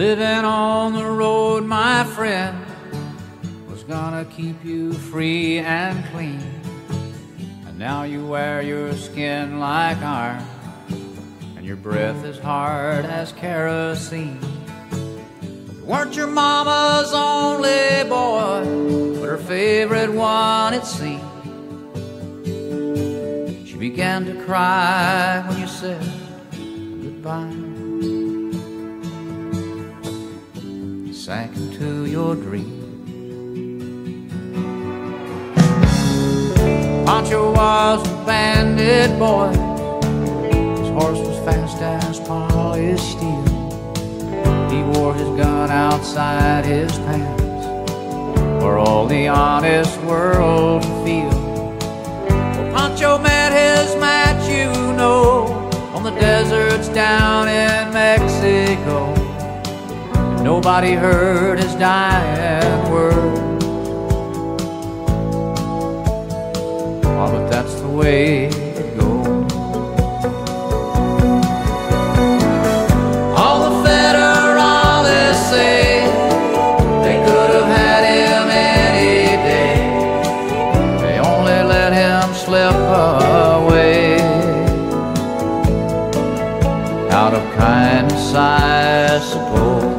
Living on the road, my friend, was gonna keep you free and clean. And now you wear your skin like iron, and your breath is hard as kerosene. You weren't your mama's only boy, but her favorite one, it seemed. She began to cry when you said goodbye. You sank into your dream. Pancho was a bandit boy. His horse was fast as polished steel. He wore his gun outside his pants for all the honest world to feel. Well, Pancho met his match, you know, on the deserts down in Mexico. And nobody heard his dying words. Oh, but that's the way it goes. All the federales say they could have had him any day. They only let him slip away. Out of kindness, I suppose.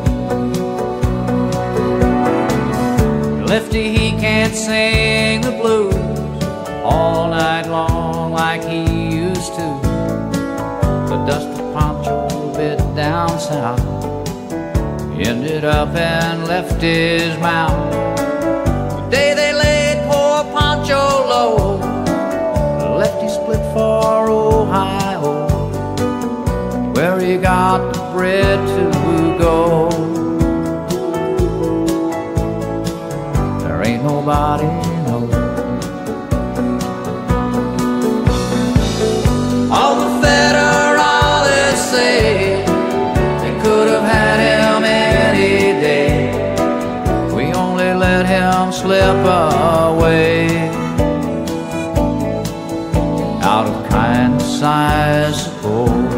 Lefty, he can't sing the blues all night long like he used to. The dust of Pancho bit down south ended up in Lefty's mouth. The day they laid poor Pancho low, Lefty split for Ohio, where he got the bread to go. There ain't nobody knows. All the federales say they could have had him any day. We only let him slip away. Out of kindness, I suppose.